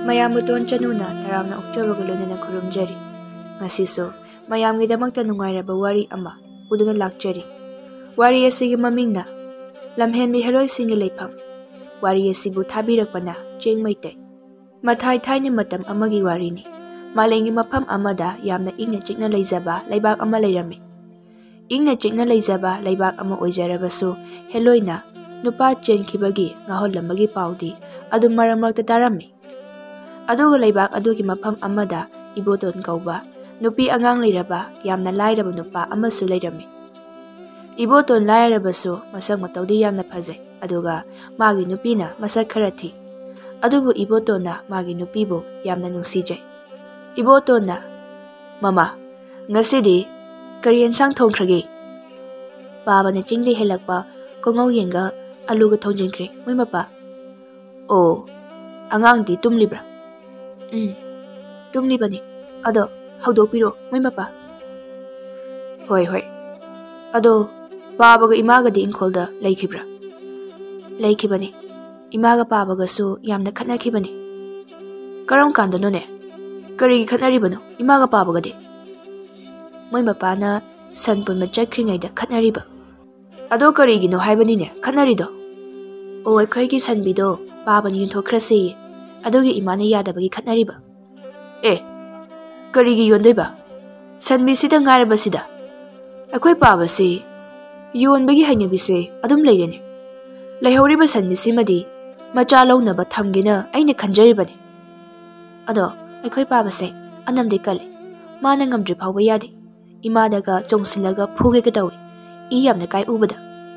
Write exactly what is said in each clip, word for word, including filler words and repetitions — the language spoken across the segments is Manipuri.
ꯃꯌꯥꯝꯕꯇꯣꯟ ꯆꯅꯨꯅ ꯇꯔꯥꯝꯅ ꯑꯣꯛꯆꯕꯒ ꯂꯣꯏꯅꯅ ꯈꯨꯔꯨꯝꯖꯔꯤ꯫ ꯉꯁꯤꯁꯨ ꯃꯌꯥꯝꯒꯤꯗꯃꯛꯇ ꯅꯨꯡꯉꯥꯏꯔꯕ ꯋꯥꯔꯤ ꯑꯃ ꯄꯨꯗꯨꯅ ꯂꯥꯛꯆꯔꯤ꯫ ꯋꯥꯔꯤ ꯑꯁꯤꯒꯤ ꯃꯃꯤꯡꯅ ꯂꯝꯍꯦꯟꯕꯤ ꯍꯦꯔꯣꯏꯁꯤꯡꯒꯤ ꯂꯩꯐꯝ꯫ ꯋꯥꯔꯤ ꯑꯁꯤꯕꯨ ꯊꯥꯕꯤꯔꯛꯄꯅ ꯆꯦꯡ ꯃꯩꯇꯩ꯫ ꯃꯊꯥꯏ ꯊꯥꯏꯅ ꯃꯇꯝ ꯑꯃꯒꯤ ꯋꯥꯔꯤꯅꯤ꯫ ꯃꯥꯂꯦꯝꯒꯤ ꯃꯐꯝ ꯑꯃꯗ ꯌꯥꯝꯅ ꯏꯪꯅ ꯆꯤꯛꯅ ꯂꯩꯖꯕ ꯂꯩꯕꯥꯛ ꯑꯃ ꯂꯩꯔꯝꯃꯤ꯫ ꯏꯪꯅ ꯆꯤꯛꯅ ꯂꯩꯖꯕ ꯂꯩꯕꯥꯛ ꯑꯃ ꯑꯣꯏꯖꯔꯕꯁꯨ ꯍꯦꯂꯣꯏꯅ ꯅꯨꯄꯥ ꯆꯦꯟꯈꯤꯕꯒꯤ ꯉꯥꯍꯣꯜꯂꯝꯕꯒꯤ ꯄꯥꯎꯗꯤ ꯑꯗꯨꯝ ꯃꯔꯛ ꯃꯔꯛꯇ ꯇꯥꯔꯝꯃꯤ꯫ ꯑꯗꯨꯒ ꯂꯩꯕꯥꯛ ꯑꯗꯨꯒꯤ ꯃꯐꯝ ꯑꯃꯗ ꯏꯕꯣꯇꯣꯟ ꯀꯧꯕ ꯅꯨꯄꯤ ꯑꯉꯥꯡ ꯂꯩꯔꯕ ꯌꯥꯝꯅ ꯂꯥꯏꯔꯕ ꯅꯨꯄꯥ ꯑꯃꯁꯨ ꯂꯩꯔꯝꯃꯤ꯫ ꯏꯕꯣꯇꯣꯟ ꯂꯥꯏꯔꯕꯁꯨ ꯃꯁꯛ ꯃꯇꯧꯗꯤ ꯌꯥꯝꯅ ꯐꯖꯩ, ꯑꯗꯨꯒ ꯃꯥꯒꯤ ꯅꯨꯄꯤꯅ ꯃꯁꯛ ꯈꯔ ꯊꯤ꯫ ꯑꯗꯨꯕꯨ ꯏꯕꯣꯇꯣꯟꯅ ꯃꯥꯒꯤ ꯅꯨꯄꯤꯕꯨ ꯌꯥꯝꯅ ꯅꯨꯡꯁꯤꯖꯩ꯫ ꯏꯕꯣꯇꯣꯟꯅ, "ꯃꯃꯥ, ꯉꯁꯤꯗꯤ ꯀꯔꯤ ꯌꯦꯟꯁꯥꯡ ꯊꯣꯡꯈ꯭ꯔꯒꯦ?" ꯄꯥꯕꯅ ꯆꯤꯡꯗꯩ ꯍꯦꯜꯂꯛꯄ ꯀꯣꯡꯉꯧ ꯌꯦꯟꯒ ꯑꯂꯨꯒ ꯊꯣꯡꯖꯤꯟꯈ꯭ꯔꯦ ꯃꯣꯏ ꯃꯄꯥ꯫ "ꯑꯣ, ꯑꯉꯥꯡꯗꯤ ꯇꯨꯝꯂꯤꯕ꯭ꯔꯥ?" "ꯎꯝ, ꯇꯨꯝꯂꯤꯕꯅꯤ꯫ ꯑꯗꯣ ꯍꯧꯗꯣꯛꯄꯤꯔꯣ ꯃꯣꯏ ꯃꯄꯥ." "ꯍꯣꯏ ꯍꯣꯏ꯫ ꯑꯗꯣ ꯄꯥꯕꯒ ꯏꯃꯥꯒꯗꯤ ꯏꯪꯈꯣꯜꯗ ꯂꯩꯈꯤꯕ꯭ꯔꯥ?" "ꯂꯩꯈꯤꯕꯅꯤ꯫ ꯏꯃꯥꯒ ꯄꯥꯕꯒꯁꯨ ꯌꯥꯝꯅ ꯈꯠꯅꯈꯤꯕꯅꯤ." "ꯀꯔꯝ ꯀꯥꯟꯗꯅꯣꯅꯦ? ꯀꯔꯤꯒꯤ ꯈꯠꯅꯔꯤꯕꯅꯣ ꯏꯃꯥꯒ ꯄꯥꯕꯒꯗꯤ?" "ꯃꯣꯏ ꯃꯄꯥꯅ ꯁꯟ ꯄꯨꯟꯕ ꯆꯠꯈ꯭ꯔꯤꯉꯩꯗ ꯈꯠꯅꯔꯤꯕ." "ꯑꯗꯣ ꯀꯔꯤꯒꯤꯅꯣ ꯍꯥꯏꯕꯅꯤꯅꯦ ꯈꯠꯅꯔꯤꯗꯣ?" "ꯑꯣ, ꯑꯩꯈꯣꯏꯒꯤ ꯁꯟꯕꯤꯗꯣ ꯄꯥꯕꯅ ꯌꯣꯟꯊꯣꯛꯈ꯭ꯔꯁꯦꯌꯦ, ꯑꯗꯨꯒꯤ ꯏꯃꯥꯅ ꯌꯥꯗꯕꯒꯤ ꯈꯠꯅꯔꯤꯕ." "ꯑꯦ, ꯀꯔꯤꯒꯤ ꯌꯣꯟꯗꯣꯏꯕ? ꯁꯟꯕꯤꯁꯤꯗ ꯉꯥꯏꯔꯕꯁꯤꯗ? ꯑꯩꯈꯣꯏ ꯄꯥꯕꯁꯤ ꯌꯣꯟꯕꯒꯤ ꯍꯩꯅꯕꯤꯁꯦ ꯑꯗꯨꯝ ꯂꯩꯔꯦꯅꯦ꯫ ꯂꯩꯍꯧꯔꯤꯕ ꯁꯟꯕꯤꯁꯤꯃꯗꯤ ꯃꯆꯥ ꯂꯧꯅꯕ ꯊꯝꯒꯦꯅ ꯑꯩꯅ ꯈꯟꯖꯔꯤꯕꯅꯤ." "ꯑꯗꯣ ꯑꯩꯈꯣꯏ ꯄꯥꯕꯁꯦ ꯑꯅꯝꯗꯤ ꯀꯜꯂꯤ, ꯃꯥꯅ ꯉꯝꯗ꯭ꯔꯤ ꯐꯥꯎꯕ ꯌꯥꯗꯦ꯫ ꯏꯃꯥꯗꯒ ꯆꯣꯡꯁꯤꯜꯂꯒ ꯐꯨꯒꯦꯒ ꯇꯧꯏ, ꯏ ꯌꯥꯝꯅ ꯀꯥꯏ ꯎꯕꯗ."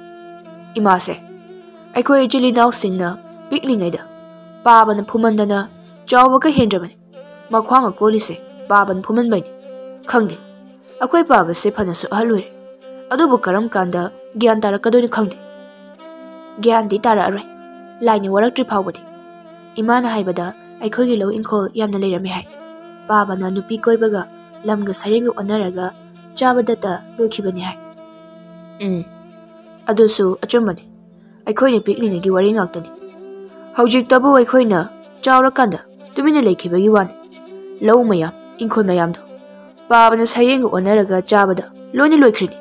"ꯏꯃꯥꯁꯦ, ꯑꯩꯈꯣꯏ ꯏꯆꯤꯜ ꯏꯅꯥꯎꯁꯤꯡꯅ ꯄꯤꯛꯂꯤꯉꯩꯗ ꯄꯥꯕꯅ ꯐꯨꯃꯟꯗꯅ ꯆꯥꯎꯕꯒ ꯍꯦꯟꯗ꯭ꯔꯕꯅꯤ꯫ ꯃꯈ꯭ꯋꯥꯡꯒ ꯀꯣꯜꯂꯤꯁꯦ ꯄꯥꯕꯅ ꯐꯨꯃꯟꯕꯩꯅꯤ꯫ ꯈꯪꯗꯦ, ꯑꯩꯈꯣꯏ ꯄꯥꯕꯁꯦ ꯐꯅꯁꯨ ꯑꯍꯜ ꯑꯣꯏꯔꯦ, ꯑꯗꯨꯕꯨ ꯀꯔꯝ ꯀꯥꯟꯗ ꯒ꯭ꯌꯥꯟ ꯇꯥꯔꯛꯀꯗꯣꯏꯅꯣ ꯈꯪꯗꯦ." "ꯒ꯭ꯌꯥꯟꯗꯤ ꯇꯥꯔꯛꯑꯔꯣꯏ, ꯂꯥꯏꯅ ꯋꯥꯔꯛꯇ꯭ꯔꯤ ꯐꯥꯎꯕꯗꯤ꯫ ꯏꯃꯥꯅ ꯍꯥꯏꯕꯗ ꯑꯩꯈꯣꯏꯒꯤ ꯂꯧ ꯏꯪꯈꯣꯜ ꯌꯥꯝꯅ ꯂꯩꯔꯝꯃꯤ ꯍꯥꯏ꯫ ꯄꯥꯕꯅ ꯅꯨꯄꯤ ꯀꯣꯏꯕꯒ ꯂꯝꯒ ꯁꯔꯦꯡꯒ ꯑꯣꯟꯅꯔꯒ ꯆꯥꯕꯗꯇ ꯂꯣꯏꯈꯤꯕꯅꯤ ꯍꯥꯏ." "ꯎꯝ, ꯑꯗꯨꯁꯨ ꯑꯆꯨꯝꯕꯅꯤ꯫ ꯑꯩꯈꯣꯏꯅ ꯄꯤꯛꯂꯤꯉꯩꯒꯤ ꯋꯥꯔꯤ ꯉꯥꯛꯇꯅꯤ꯫ ꯍꯧꯖꯤꯛꯇꯕꯨ ꯑꯩꯈꯣꯏꯅ ꯆꯥꯎꯔꯀꯥꯟꯗ ꯇꯨꯃꯤꯟꯅ ꯂꯩꯈꯤꯕꯒꯤ ꯋꯥꯅꯤ꯫ ꯂꯧ ꯃꯌꯥꯝ ꯏꯪꯈꯣꯜ ꯃꯌꯥꯝꯗꯣ ꯄꯥꯕꯅ ꯁꯔꯦꯡꯒ ꯑꯣꯟꯅꯔꯒ ꯆꯥꯕꯗ ꯂꯣꯏꯅ ꯂꯣꯏꯈ꯭ꯔꯤꯅꯤ꯫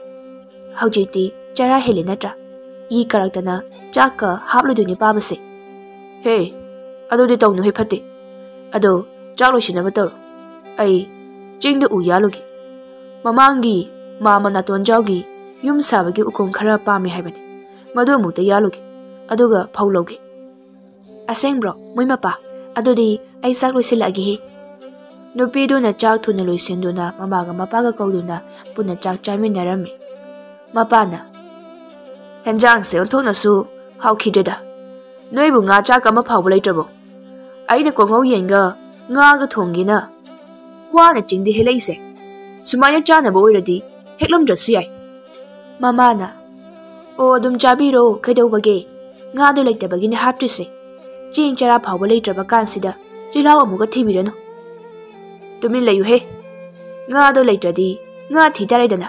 ꯍꯧꯖꯤꯛꯇꯤ ꯆꯔꯥ ꯍꯦꯜꯂꯦ ꯅꯠꯇ꯭ꯔꯥ? ꯏ ꯀꯥꯔꯛꯇꯅ ꯆꯥꯛꯀ ꯍꯥꯞꯂꯣꯏꯗꯣꯏꯅꯤ ꯄꯥꯕꯁꯦ." "ꯍꯦ, ꯑꯗꯨꯗꯤ ꯇꯧꯅꯨꯍꯦ, ꯐꯠꯇꯦ꯫ ꯑꯗꯣ ꯆꯥꯛ ꯂꯣꯏꯁꯤꯟꯅꯕ ꯇꯧꯔꯣ, ꯑꯩ ꯆꯤꯡꯗ ꯎ ꯌꯥꯜꯂꯨꯒꯦ꯫ ꯃꯃꯥꯡꯒꯤ ꯃꯥꯝꯃ ꯅꯥꯇꯣꯟꯖꯥꯎꯒꯤ ꯌꯨꯝ ꯁꯥꯕꯒꯤ ꯎꯈꯣꯡ ꯈꯔ ꯄꯥꯝꯃꯤ ꯍꯥꯏꯕꯅꯤ, ꯃꯗꯨ ꯑꯃꯨꯛꯇ ꯌꯥꯜꯂꯨꯒꯦ, ꯑꯗꯨꯒ ꯐꯧ ꯂꯧꯒꯦ." "ꯑꯁꯦꯡꯕ꯭ꯔꯣ ꯃꯣꯏ ꯃꯄꯥ? ꯑꯗꯨꯗꯤ ꯑꯩ ꯆꯥꯛ ꯂꯣꯏꯁꯤꯜꯂꯛꯑꯒꯦꯍꯦ." ꯅꯨꯄꯤꯗꯨꯅ ꯆꯥꯛ ꯊꯨꯅ ꯂꯣꯏꯁꯤꯟꯗꯨꯅ ꯃꯃꯥꯒ ꯃꯄꯥꯒ ꯀꯧꯗꯨꯅ ꯄꯨꯟꯅ ꯆꯥꯛ ꯆꯥꯃꯤꯟꯅꯔꯝꯃꯤ꯫ ꯃꯄꯥꯅ, "ꯍꯦꯟꯖꯥꯡꯁꯦ ꯑꯣꯟꯊꯣꯛꯅꯁꯨ ꯍꯥꯎꯈꯤꯗ꯭ꯔꯦꯗ꯫ ꯅꯣꯏꯕꯨ ꯉꯥ ꯆꯥꯛ ꯑꯃ ꯐꯥꯎꯕ ꯂꯩꯇ꯭ꯔꯕꯣ? ꯑꯩꯅ ꯀꯣꯡꯉꯧ ꯌꯦꯟꯒ ꯉꯥꯒ ꯊꯣꯡꯒꯦꯅ ꯋꯥꯅ ꯆꯤꯡꯗ ꯍꯦꯜꯂꯛꯏꯁꯦ, ꯁꯨꯃꯥꯏꯅ ꯆꯥꯅꯕ ꯑꯣꯏꯔꯗꯤ ꯍꯦꯛꯂꯝꯗ꯭ꯔꯁꯨ ꯌꯥꯏ." ꯃꯃꯥꯅ, "ꯑꯣ, ꯑꯗꯨꯝ ꯆꯥꯕꯤꯔꯣ, ꯀꯩꯗꯧꯕꯒꯦ? ꯉꯥꯗꯣ ꯂꯩꯇꯕꯒꯤꯅꯦ ꯍꯥꯞꯇ꯭ꯔꯤꯁꯦ꯫ ꯆꯦꯡ ꯆꯔꯥ ꯐꯥꯎꯕ ꯂꯩꯇ꯭ꯔꯕ ꯀꯥꯟꯁꯤꯗ ꯆꯤꯜꯍꯥꯎ ꯑꯃꯨꯛꯀ ꯊꯤꯕꯤꯔꯅꯨ." "ꯇꯨꯃꯤꯟ ꯂꯩꯌꯨꯍꯦ, ꯉꯥꯗꯣ ꯂꯩꯇ꯭ꯔꯗꯤ ꯉꯥ ꯊꯤ ꯇꯥꯔꯦꯗꯅ꯫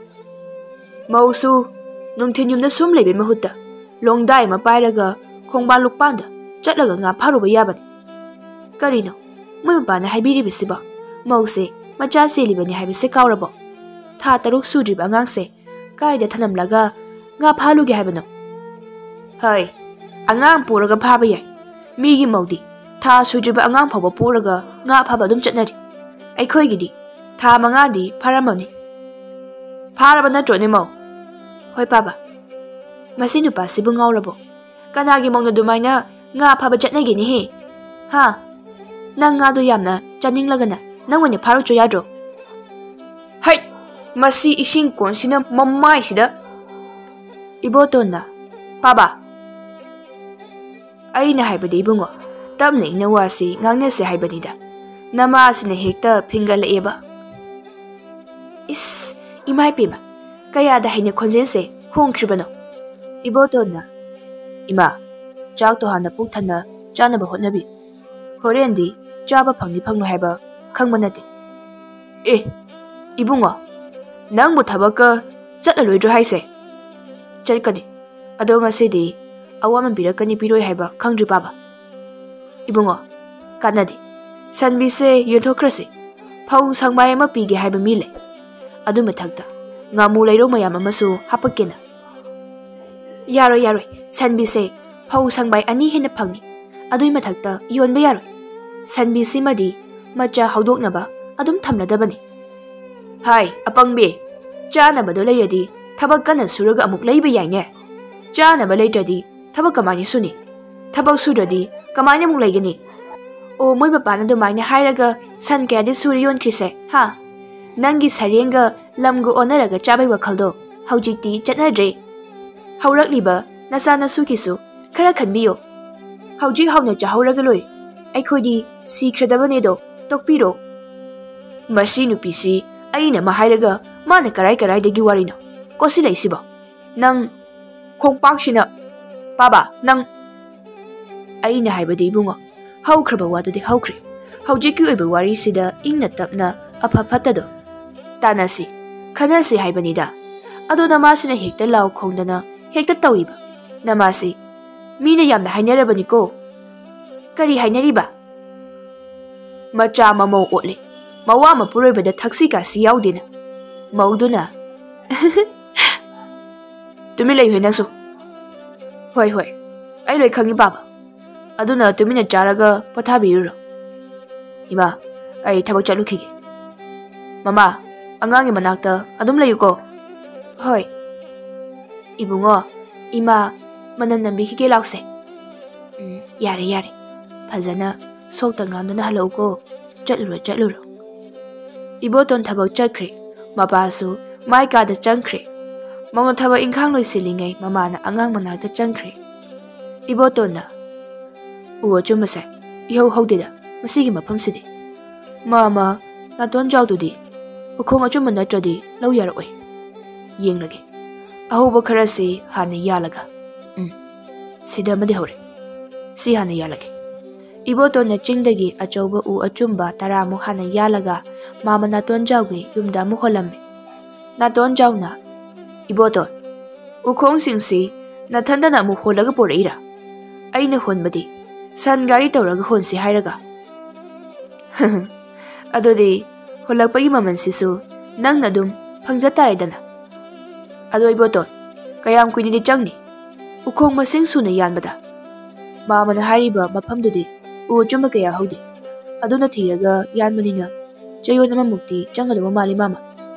ꯃꯧꯁꯨ ꯅꯨꯡꯊꯤꯟ ꯌꯨꯝꯗ ꯁꯨꯝ ꯂꯩꯕꯩ ꯃꯍꯨꯠꯇ ꯂꯣꯡꯗꯥꯏ ꯑꯃ ꯄꯥꯏꯔꯒ ꯈꯣꯡꯕꯥꯟ ꯂꯨꯛꯄꯥꯟꯗ ꯆꯠꯂꯒ ꯉꯥ ꯐꯥꯔꯨꯕ ꯌꯥꯕꯅꯤ꯫ ꯀꯔꯤꯅꯣ ꯃꯣꯏ ꯃꯄꯥꯅ ꯍꯥꯏꯕꯤꯔꯤꯕꯁꯤꯕꯣ? ꯃꯧꯁꯦ ꯃꯆꯥ ꯆꯦꯜꯂꯤꯕꯅꯤ ꯍꯥꯏꯕꯁꯦ ꯀꯥꯎꯔꯕꯣ? ꯊꯥ ꯇꯔꯨꯛ ꯁꯨꯗ꯭ꯔꯤꯕ ꯑꯉꯥꯡꯁꯦ ꯀꯥꯏꯗ ꯊꯅꯝꯂꯒ ꯉꯥ ꯐꯥꯂꯨꯒꯦ ꯍꯥꯏꯕꯅꯣ?" "ꯍꯣꯏ, ꯑꯉꯥꯡ ꯄꯣꯔꯒ ꯐꯥꯕ ꯌꯥꯏ꯫ ꯃꯤꯒꯤ ꯃꯧꯗꯤ ꯊꯥ ꯁꯨꯗ꯭ꯔꯤꯕ ꯑꯉꯥꯡ ꯐꯥꯎꯕ ꯄꯣꯔꯒ ꯉꯥ ꯐꯥꯕ ꯑꯗꯨꯝ ꯆꯠꯅꯔꯤ꯫ ꯑꯩꯈꯣꯏꯒꯤꯗꯤ ꯊꯥ ꯃꯉꯥꯗꯤ ꯐꯥꯔꯝꯃꯅꯤ꯫ ꯐꯥꯔꯕ ꯅꯠꯇ꯭ꯔꯣꯅꯦ ꯃꯧ?" "ꯍꯣꯏ ꯄꯥꯕ." "ꯃꯁꯤ ꯅꯨꯄꯥꯁꯤꯕꯨ ꯉꯥꯎꯔꯕꯣ? ꯀꯅꯥꯒꯤ ꯃꯧꯅ ꯑꯗꯨꯃꯥꯏꯅ ꯉꯥ ꯐꯥꯕ ꯆꯠꯅꯒꯦꯅꯦꯍꯦ? ꯍꯥ? ꯅꯪ ꯉꯥꯗꯣ ꯌꯥꯝꯅ ꯆꯥꯅꯤꯡꯂꯒꯅ ꯅꯪ ꯑꯣꯏꯅ ꯐꯥꯔꯨꯆꯣ ꯌꯥꯗ꯭ꯔꯣ?" "ꯍꯩꯠ, ꯃꯁꯤ ꯏꯁꯤꯡ ꯀꯣꯟꯁꯤꯅ ꯃꯃꯥꯏꯁꯤꯗ!" ꯏꯕꯣꯇꯣꯟꯅ, "ꯄꯥꯕ, ꯑꯩꯅ ꯍꯥꯏꯕꯗꯤ ꯏꯕꯨꯡꯉꯣ, ꯇꯞꯅ ꯏꯪꯅ ꯋꯥꯁꯤ ꯉꯥꯡꯅꯁꯦ ꯍꯥꯏꯕꯅꯤꯗ, ꯅꯃꯥꯁꯤꯅ ꯍꯦꯛꯇ ꯐꯤꯡꯒꯠꯂꯛꯑꯦꯕ." "ꯏꯁ, ꯏꯃꯥꯏꯄꯦꯝꯃ, ꯀꯌꯥꯗ ꯍꯩꯅ ꯈꯣꯟꯖꯦꯜꯁꯦ ꯍꯣꯡꯈ꯭ꯔꯤꯕꯅꯣ?" ꯏꯕꯣꯇꯣꯟꯅ, "ꯏꯃꯥ, ꯆꯥꯛꯇꯣ ꯍꯥꯟꯅ ꯄꯨꯛ ꯊꯟꯅ ꯆꯥꯅꯕ ꯍꯣꯠꯅꯕꯤꯌꯨ꯫ ꯍꯣꯔꯦꯟꯗꯤ ꯆꯥꯕ ꯐꯪꯅꯤ ꯐꯪꯂꯣꯏ ꯍꯥꯏꯕ ꯈꯪꯕ ꯅꯠꯇꯦ." "ꯑꯦ, ꯏꯕꯨꯡꯉꯣ, ꯅꯪꯕꯨ ꯊꯕꯛꯀ ꯆꯠꯂꯔꯣꯏꯗ꯭ꯔꯣ ꯍꯥꯏꯁꯦ?" "ꯆꯠꯀꯅꯤ, ꯑꯗꯣ ꯉꯁꯤꯗꯤ ꯑꯋꯥꯃꯟ ꯄꯤꯔꯛꯀꯅꯤ ꯄꯤꯔꯣꯏ ꯍꯥꯏꯕ ꯈꯪꯗ꯭ꯔꯤ ꯄꯥꯕ." "ꯏꯕꯨꯡꯉꯣ, Kanadi. Sanbise yonthokrasi. Phau sangbai ama pige haiba mi lei. Adu mathakta ngamu leiro mayam amasu hapakena. Yaro yaro sanbise phau sangbai ani hena phangni. Adu mathakta yonba yaro. Sanbise madi macha haudoknaba adum thamladabani. Hai apangbe chana bado leiradi thabak kana suraga amuk leiba yaine. Chana ba leitadi thabak kamani suni. Thabak suradi kamani amuk leigani. O moi bapana do maine hairaga san kayadi suri yon krise ha. Nangi sarenga lamgu onaraga chabai wakhaldo haujikti chatnadre. Haurakliba nasana sukisu khara khanbiyo. Haujik hauna chahauraga loi. Aikhodi sikhradabane do tokpiro. Masi nupisi aina mahairaga mana karai karai dagi warino. Kosi laisibo. Nang khongpaksina baba nang aina haibadi bungo. Haukraba wadudi haukri. Haujiki oiba wari sida ingna tapna apa patado. Tanasi khanasi haibanida. Ado namasina hekta lau khongdana hekta tawiba. Namasi mina yamna hainarabani ko. Kari hainariba. Macha mamo otli. Mawa mapuroibada thaksi kasi yaudina. Mauduna. Tumi lei hoi nasu. Hoi hoi. Ai loi khangi baba. Aduna tumina charaga pothabiruro. Ima, ai thabak chalukhige. Mama, angangi manakta adum layuko. Hoi. Ibungo, ima manam nambikige lause. Mm, yare yare. Phajana sokta ngamdana halauko. Chatluro chatluro. Iboton thabak chakre. Mapasu mai kada changkre. Mama thabak ingkhang loi silingai mama na angang manakta changkre. Ibotona uwa chumase ihau haudida masigi mafam sidi. Mama naton jawdudi ukhong achuma natradi lau yaroi. Yenglage. Ahuba kharasi hana yalaga. Mm. Sida madi hore. Si hana yalage. Iboto na chingdagi achauba u achumba taramu hana yalaga mama naton jawgi yumda mu holame. Naton jawna iboto ukhong singsi nathandana mu holaga poreira. Aina honbadi san gari tawraga honsi hairaga. Adodi holakpagi mamansisu nang nadum phangjataridana. Adoi boton kayam kuini di changni ukhong masing suna yanbada. Mama na hariba maphamdudi u chuma kaya hodi. Aduna thiraga yanmanina chayon ama mukti changadaba mali mama.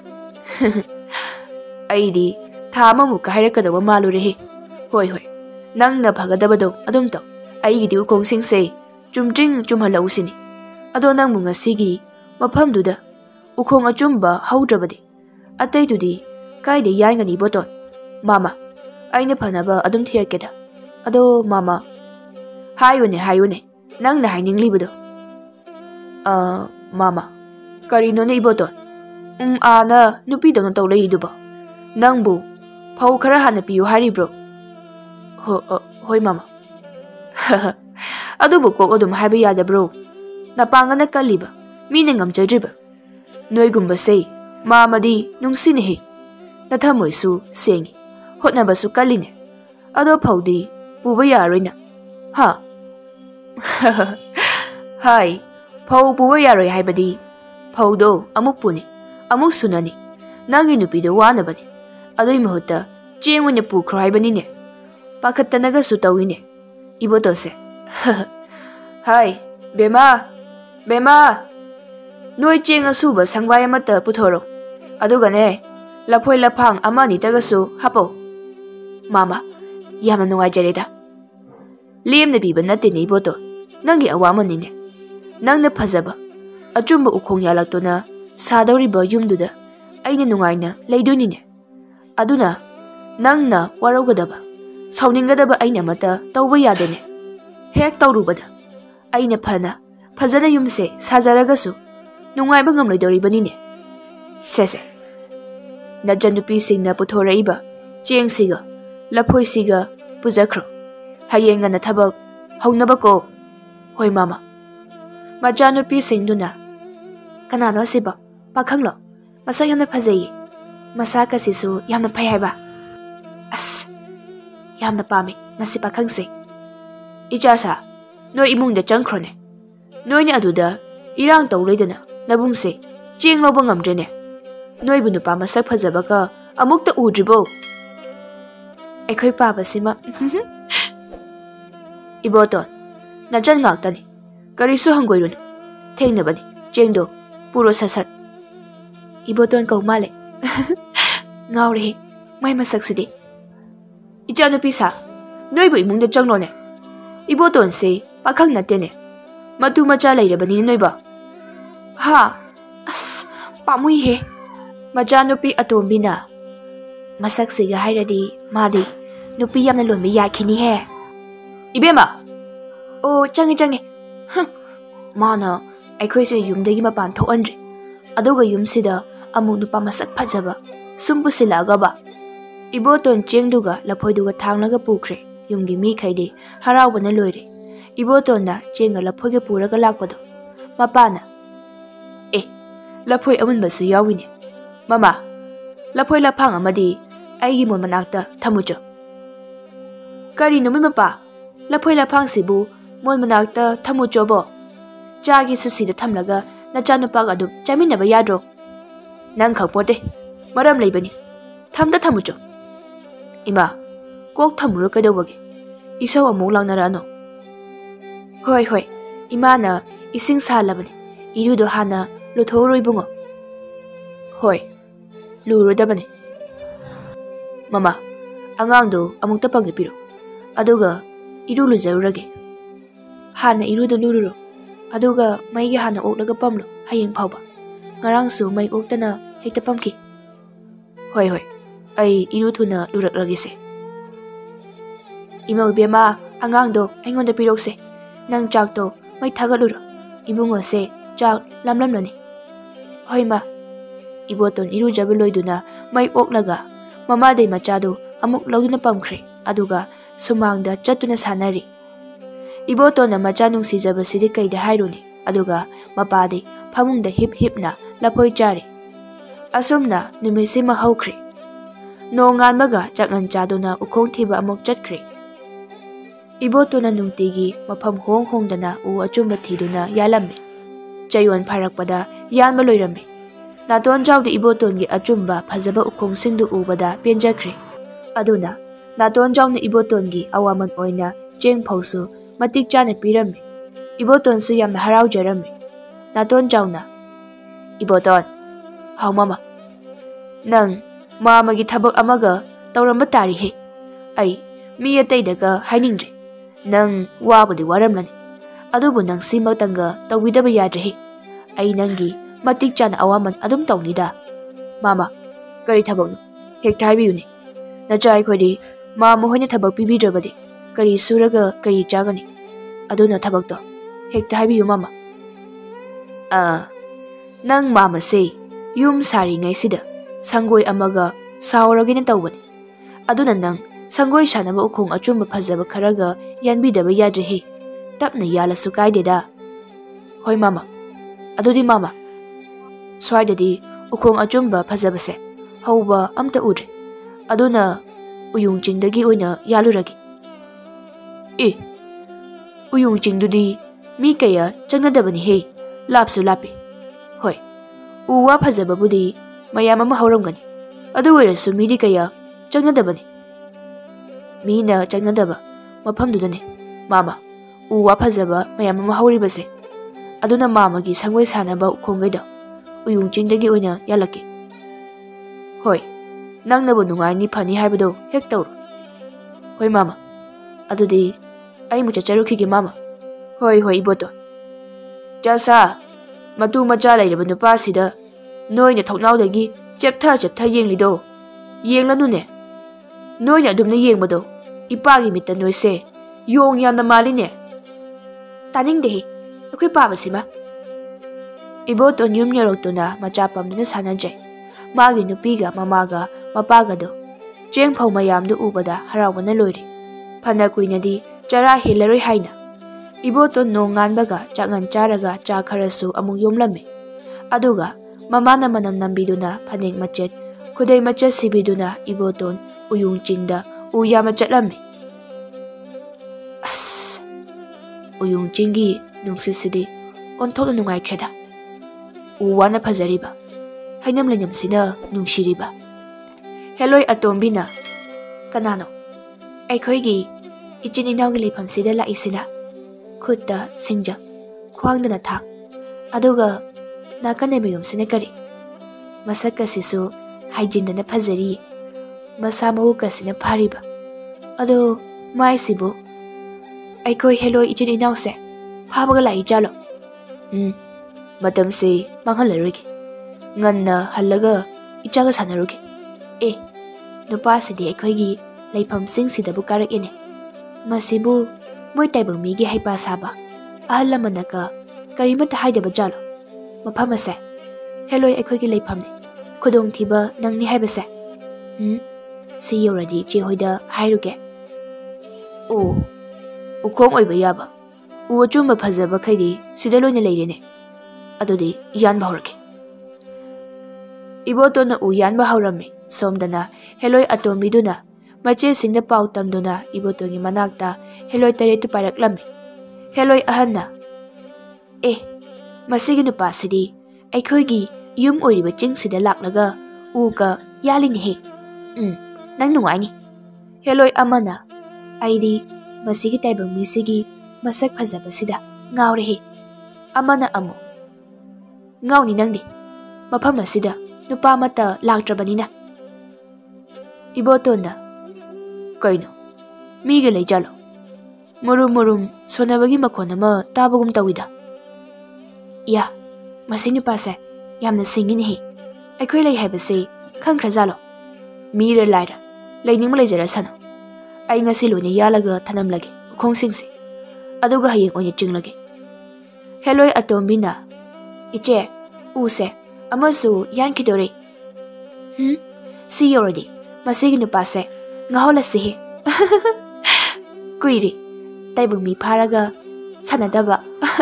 Aidi thama mukka hairakadaba malu rehe. Hoi hoi. Nang na phagadabado adum taw. Aigidi ukhong singse chumjing chumhalau sini. Ado nang munga sigi maphamduda ukhong achumba haudrabadi. Ataidudi kaide yaingani boton. Mama, aina phanaba adum thirakeda. Ado mama, hayune hayune nang na hainingli Uh, mama, karino na iboton. Um ana nupi dano taw leiduba. Nangbu phau khara hana piyu haribro. Ho uh, hoi mama. Adubu kok odum haiba yadabro. Napanga na kaliba. Mina ngamjadriba. Noigumba say, mama di nung sinihi. Nathamoy su sengi. Hotnaba su kaline. Ado phau di puba yaroy na. Ha? Hai. Phau puba yaroy haiba di. Phau do amuk puni. Amuk sunani. Nangi nupi do wanabani. Adoy mahuta cheng wanya pukro haiba nine. Pakatanaga su tawine. Iboto se. Hai. Bema. Bema. Noi cheng asuba sangbay amata puthoro. Adugane. Lapoy lapang amani tagasu hapo. Mama. Yama nungay jarida. Liem na biba natin ni iboto. Nangi awaman nine. Nang na phazaba. Achumba ukhong yalakto na sadawriba yumduda. Ay na nungay na laydo nine. Aduna. Nang na warawgadaba. Sauninggadaba ay na mata tawba yadane. Hek tawrubada. Ay na phana. Phazana yumse sajaragasu. Nungay ba ngamlaydoriba nine. Sese. Najanupi sing na puthoraiba. Cheng siga. Lapoy siga. Pujakro. Hayenga na tabag. Haunaba ko. Hoy mama. Majanupi sing duna. Kanano siba. Pakhanglo. Masa yamna phazayi. Masa kasisu yamna phayaiba. As. Yamna pami. Nasi pakhang sing. Ijasa. No imung da changkrone. Noy ni aduda irang tau leidana nabung se cheng loba ngamdrene. Noy bu nupa masak phajaba ka amuk ta udribo. Ekhoi pa basima Iboton najan ngak tani karisu hangoirun thengna bani chengdo puro sasat. Iboton kau male ngawre mai masak sidi. Ichanu pisa noy bu imung da changlo ne. Iboton se pakhang natene. Matu macha lairabani noy ba. Ha as pamui he. Macha nupi atombina masak siga hairadi madi nupi yamna lonbi yakhini he. Ibema o changi changi mana aikhoi se yumdagi mapan thoandre aduga yumsida amu nupa masak phajaba sumbu silaga ba. Iboton chengduga laphoiduga thanglaga pukre yumgi mi khaide harawbana loire. Iboton na chenga laphoige puraga lakpado mapana e laphoi amunba su yawine. Mama laphoi laphang amadi aigi mon manakta thamucho. Kari nomi mapa laphoi laphang sibu mon manakta thamucho bo. Chagi susida thamlaga nachanupa ga du chaminaba yadro. Nang khangpote maram leibani thamda thamucho. Ima kok thamuro kadobage isau amuk langnarano. Hoi hoi imana ising salabani irudo hana luthoroi bungo. Hoi lurodabani. Mama angangdo amukta pangipiro aduga iru lujarurage. Hana irudo lururo aduga maigi hana oklaga pamlo hayeng phawba ngarangsu mai oktana hekta pamki. Hoi hoi ai iru thuna luraklage se. Ima ubema angangdo aingonda pirokse nang chak to mai thagaluro ibungo se chak lamlamlani. Hoi ma. Iboton iru jabeloiduna mai oklaga mama dei machado amuk loduna pamkhre aduga sumangda chatuna sanari. Iboton na macha nungsi jabasidi kaida hairuni aduga mapade phamungda hip hipna laphoi chari. Asumna numisima haukhre. Nongan maga chakngan chaduna ukhong thiba amuk chatkre. Ibotona nungtigi mafam hong hongdana u achumba thiduna yalamme. Chayon pharakpada yanba loiramme. Naton jawdi ibotongi achumba phajaba ukhong singdu ubada penjakre. Aduna naton jawna ibotongi awaman oina cheng phausu matik chana piramme. Iboton su yamna haraujaramme. Naton jawna Iboton hau mama nang mamagi thabak amaga tawramba tari he. Ai mi ataidaga hainingre. Nang wabudi waramlani adubu nang simatanga tawidaba yadrehi. Ai nangi matik chana awaman adum tawnida. Mama kari thabakno hekta haibiyuni. Nachai khodi mama hoina thabak pibidrabadi kari suraga kari chagani aduna thabakto hekta haibiyu mama. Ah nang mama se yum sari ngai sida sangoi amaga sauragina tawbani aduna nang sangoi sanaba ukhong achumba phajaba kharaga yanbidaba yadrehi tapna yalasu kaideda. Hoi mama adudi mama swaidadi ukhong achumba phajabase hauba amta udre aduna uyung chingdagi oina yaluragi. E uyung chingdudi mi kaya changadabani he lapsu lapi. Hoi uwa phajaba budi mayam ama hauramgani adu oirasu midi kaya changadabani. Mina changadaba mafamdudane mama uwa phajaba mayam ama hauribase aduna mamagi sangoi sanaba ukhonggaida uyung chingdagi oina yalaki. Hoi nangnabu nungaini phani haibado hek tawro. Hoi mama adudi ai mucha charukhige mama. Hoi hoi iboto chasa matu macha lairaba nupa sida noina thoknaudagi cheptha cheptha yenglido yenglanune. Noina adumna yengbado ipagi mitta noise yong yamna maline. Taningdehi akhoi pabasima. Iboto nyum nyarotuna macha pamduna sanajai. Magi nupiga mamaga mapagado cheng phau mayamdu ubada harawbana loire. Phana kuinadi chara helaroi haina. Iboto nonganbaga chakngan charaga cha kharasu amuk yomlamme. Aduga mamana manam nambiduna phanek machet khudai machet sibiduna iboton uyung chingda uyama chatlamme. As uyung chingi nungsisidi ꯑꯣꯟꯊꯣꯛꯅ ꯅꯨꯡꯉꯥꯏꯈ꯭ꯔꯦꯗ ꯎ ꯋꯥꯅ ꯐꯖꯔꯤꯕ ꯍꯩꯅꯝ ꯂꯩꯅꯝꯁꯤꯅ ꯅꯨꯡꯁꯤꯔꯤꯕ ꯍꯦꯂꯣꯏ ꯑꯇꯣꯝꯕꯤꯅ ꯀꯅꯥꯅꯣ ꯑꯩꯈꯣꯏꯒꯤ ꯏꯆꯤꯟ ꯏꯅꯥꯎꯒꯤ ꯂꯩꯐꯝꯁꯤꯗ ꯂꯥꯛꯏꯁꯤꯅ ꯈꯨꯠꯇ ꯁꯤꯡꯖꯪ ꯈ꯭ꯋꯥꯡꯗꯅ ꯊꯥꯡ ꯑꯗꯨꯒ ꯅꯥꯀꯟ ꯃꯌꯨꯝꯁꯤꯅ ꯀꯔꯤ ꯃꯁꯛꯀꯁꯤꯁꯨ ꯍꯥꯏꯖꯤꯟꯗꯅ ꯐꯖꯔꯤꯌꯦ ꯃꯁꯥ ꯃꯎꯀꯁꯤꯅ ꯐꯥꯔꯤꯕ ꯑꯗꯣ ꯃꯥꯏꯁꯤꯕꯨ ꯑꯩꯈꯣꯏ ꯍꯦꯂꯣꯏ ꯏꯆꯤꯟ ꯏꯅꯥꯎꯁꯦ ꯐꯥꯕꯒ ꯂꯥꯛꯏ ꯖꯥꯠꯂꯣ ꯎꯝ ꯃꯇꯝꯁꯤ ꯃꯥꯡꯍꯜꯂꯔꯣꯏꯒꯦ ꯉꯟꯅ ꯍꯜꯂꯒ ꯏꯆꯥꯒ ꯁꯥꯟꯅꯔꯨꯒꯦ ꯑꯦ ꯅꯨꯄꯥꯁꯤꯗꯤ ꯑꯩꯈꯣꯏꯒꯤ ꯂꯩꯐꯝꯁꯤꯡꯁꯤꯗꯕꯨ ꯀꯥꯔꯛꯏꯅꯦ ꯃꯁꯤꯕꯨ ꯃꯣꯏ ꯇꯥꯏꯕꯪ ꯃꯤꯒꯤ ꯍꯩꯄꯥ ꯁꯥꯕ ꯑꯍꯜ ꯂꯃꯟꯅꯒ ꯀꯔꯤꯃꯠꯇ ꯍꯥꯏꯗꯕ ꯖꯥꯠꯂꯣ ꯃꯐꯝ ꯑꯁꯦ ꯍꯦꯂꯣꯏ ꯑꯩꯈꯣꯏꯒꯤ ꯂꯩꯐꯝꯅꯤ ꯈꯨꯗꯣꯡꯊꯤꯕ ꯅꯪꯅꯤ ꯍꯥꯏꯕꯁꯦ ꯎꯝ ꯁꯤ ꯌꯧꯔꯗꯤ ꯏꯆꯦ ꯍꯣꯏꯗ ꯍꯥꯏꯔꯨꯒꯦ ꯑꯣ ꯎꯈꯣꯡ ꯑꯣꯏꯕ ꯌꯥꯕ ꯎ ꯑꯆꯨꯝꯕ ꯐꯖꯕꯈꯩꯗꯤ ꯁꯤꯗ ꯂꯣꯏꯅ ꯂꯩꯔꯦꯅꯦ ꯑꯗꯨꯗꯤ ꯌꯥꯟꯕ ꯍꯧꯔꯒꯦ ꯏꯕꯣꯇꯣꯟꯅ ꯎ ꯌꯥꯟꯕ ꯍꯧꯔꯝꯃꯤ ꯁꯣꯝꯗꯅ ꯍꯦꯂꯣꯏ ꯑꯇꯣꯝꯕꯤꯗꯨꯅ ꯃꯆꯦꯁꯤꯡꯗ ꯄꯥꯎ ꯇꯝꯗꯨꯅ ꯏꯕꯣꯇꯣꯟꯒꯤ ꯃꯅꯥꯛꯇ ꯍꯦꯂꯣꯏ ꯇꯔꯦꯠꯇꯨ ꯄꯥꯏꯔꯛꯂꯝꯃꯤ ꯍꯦꯂꯣꯏ ꯑꯍꯟꯅ ꯑꯦ ꯃꯁꯤꯒꯤ ꯅꯨꯄꯥꯁꯤꯗꯤ ꯑꯩꯈꯣꯏꯒꯤ ꯌꯨꯝ ꯑꯣꯏꯔꯤꯕ ꯆꯤꯡꯁꯤꯗ ꯂꯥꯛꯂꯒ ꯎꯒ ꯌꯥꯜꯂꯤꯅꯦꯍꯦ ꯎꯝ ꯅꯪ ꯅꯨꯡꯉꯥꯏꯅꯤ ꯍꯦꯂꯣꯏ ꯑꯃꯅ ꯑꯩꯗꯤ ꯃꯁꯤꯒꯤ ꯇꯥꯏꯕꯪ ꯃꯤꯁꯤꯒꯤ ꯃꯁꯛ ꯐꯖꯕꯁꯤꯗ ꯉꯥꯎꯔꯦꯍꯦ ꯑꯃꯅ ꯑꯃꯨꯛ ꯉꯥꯎꯅꯤ ꯅꯪꯗꯤ ꯃꯐꯝ ꯑꯁꯤꯗ ꯅꯨꯄꯥ ꯑꯃꯠꯇ ꯂꯥꯛꯇ꯭ꯔꯕꯅꯤꯅ ꯏꯕꯣꯇꯣꯟꯅ ꯀꯩꯅꯣ ꯃꯤꯒ ꯂꯩꯖꯥꯠꯂꯣ ꯃꯨꯔꯨꯝ ꯃꯨꯔꯨꯝ ꯁꯣꯟꯅꯕꯒꯤ ꯃꯈꯣꯟ ꯑꯃ ꯇꯥꯕꯒꯨꯝ ꯇꯧꯏꯗ ꯌꯥ ꯃꯁꯤ ꯅꯨꯄꯥꯁꯦ ꯌꯥꯝꯅ ꯁꯤꯡꯉꯤꯅꯦꯍꯦ ꯑꯩꯈꯣꯏ ꯂꯩ ꯍꯥꯏꯕꯁꯦ ꯈꯪꯈ꯭ꯔꯖꯥꯠꯂꯣ ꯃꯤꯔ ꯂꯥꯏꯔ ꯂꯩꯅꯤꯡꯕ ꯂꯩꯖꯔꯁꯅꯨ ꯑꯩ ꯉꯁꯤ ꯂꯣꯏꯅ ꯌꯥꯜꯂꯒ ꯊꯅꯝꯂꯒꯦ ꯎꯈꯣꯡꯁꯤꯡꯁꯦ ꯑꯗꯨꯒ ꯍꯌꯦꯡ ꯑꯣꯏꯅ ꯆꯤꯡꯂꯒꯦ ꯍꯦꯂꯣꯏ ꯑꯇꯣꯝꯕꯤꯅ ꯏꯆꯦ ꯎꯁꯦ ꯑꯃꯁꯨ ꯌꯥꯟꯈꯤꯗꯣꯔꯦ ꯍꯨꯝ ꯁꯤ ꯌꯧꯔꯗꯤ ꯃꯁꯤꯒꯤ ꯅꯨꯄꯥꯁꯦ ꯉꯥꯎꯍꯜꯂꯁꯤꯍꯦ ꯀꯨꯏꯔꯦ ꯇꯥꯏꯕꯪ ꯃꯤ ꯐꯥꯔꯒ ꯁꯥꯟꯅꯗꯕ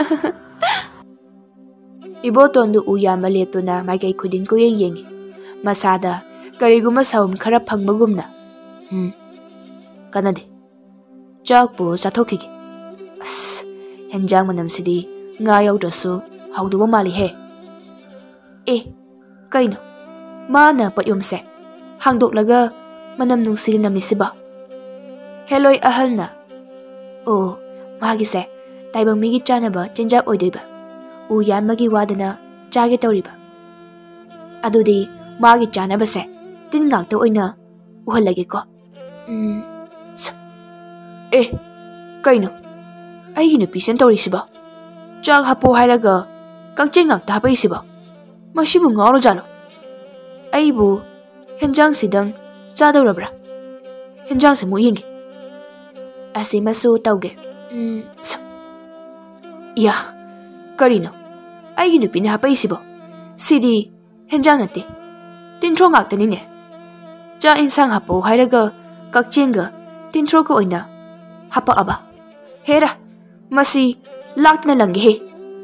ꯏꯕꯣꯇꯣꯟꯗꯨ ꯎ ꯌꯥꯟꯕ ꯂꯦꯞꯇꯨꯅ ꯃꯥꯏꯀꯩ ꯈꯨꯗꯤꯡ ꯀꯨꯌꯦꯡ ꯌꯦꯡꯉꯤ ꯃꯁꯥꯗ ꯀꯔꯤꯒꯨꯝꯕ ꯁꯥꯎꯝ ꯈꯔ ꯐꯪꯕꯒꯨꯝꯅ ꯎꯝ ꯀꯥꯟꯅꯗꯦ ꯆꯥꯛꯄꯨ ꯆꯥꯊꯣꯛꯈꯤꯒꯦ ꯑꯁ ꯍꯦꯟꯖꯥꯡ ꯃꯅꯝꯁꯤꯗꯤ ꯉꯥ ꯌꯥꯎꯗ꯭ꯔꯁꯨ ꯍꯥꯎꯗꯧꯕ ꯃꯥꯜꯂꯤꯍꯦ ꯑꯦ ꯀꯩꯅꯣ ꯃꯥꯅ ꯄꯣꯠꯌꯨꯝꯁꯦ ꯍꯥꯡꯗꯣꯛꯂꯒ ꯃꯅꯝ ꯅꯨꯡꯁꯤꯅ ꯅꯝꯃꯤꯁꯤꯕ ꯍꯦꯂꯣꯏ ꯑꯍꯜꯅ ꯑꯣ ꯃꯥꯒꯤꯁꯦ ꯇꯥꯏꯕꯪ ꯃꯤꯒꯤ ꯆꯥꯅꯕ ꯆꯤꯟꯖꯥꯛ ꯑꯣꯏꯗꯣꯏꯕ ꯎ ꯌꯥꯟꯕꯒꯤ ꯋꯥꯗꯅ ꯆꯥꯒꯦ ꯇꯧꯔꯤꯕ ꯑꯗꯨꯗꯤ ꯃꯥꯒꯤ ꯆꯥꯅꯕꯁꯦ ꯇꯤꯟ ꯉꯥꯛꯇ ꯑꯣꯏꯅ ꯎꯍꯜꯂꯒꯦꯀꯣ ꯎꯝ ꯑꯦ ꯀꯩꯅꯣ ꯑꯩꯒꯤ ꯅꯨꯄꯤꯁꯤꯅ ꯇꯧꯔꯤꯁꯤꯕ ꯆꯥꯛ ꯍꯥꯞꯄꯣ ꯍꯥꯏꯔꯒ ꯀꯛꯆꯦꯡ ꯉꯥꯛꯇ ꯍꯥꯞꯄꯛꯏꯁꯤꯕ ꯃꯁꯤꯕꯨ ꯉꯥꯎꯔꯖꯥꯠꯂꯣ ꯑꯩꯕꯨ ꯍꯦꯟꯖꯥꯡꯁꯤꯗꯪ ꯆꯥꯗꯧꯔꯕ꯭ꯔꯥ ꯍꯦꯟꯖꯥꯡꯁꯤ ꯑꯃꯨꯛ ꯌꯦꯡꯒꯦ ꯑꯁꯤꯃꯁꯨ ꯇꯧꯒꯦ ꯎꯝ ꯌꯥ ꯀꯔꯤꯅꯣ ꯑꯩꯒꯤ ꯅꯨꯄꯤꯅ ꯍꯥꯞꯄꯛꯏꯁꯤꯕꯣ ꯁꯤꯗꯤ ꯍꯦꯟꯖꯥꯡ ꯅꯠꯇꯦ ꯇꯤꯟꯊ꯭ꯔꯣ ꯉꯥꯛꯇꯅꯤꯅꯦ ꯆꯥꯛ ꯏꯟꯁꯥꯡ ꯍꯥꯞꯄꯣ ꯍꯥꯏꯔꯒ ꯀꯛꯆꯦꯡꯒ ꯇꯤꯟꯊ꯭ꯔꯣꯒ ꯑꯣꯏꯅ ꯍꯥꯞꯄꯛꯑꯕ ꯍꯦꯔꯥ ꯃꯁꯤ ꯂꯥꯛꯇꯅ ꯂꯪꯒꯦꯍꯦ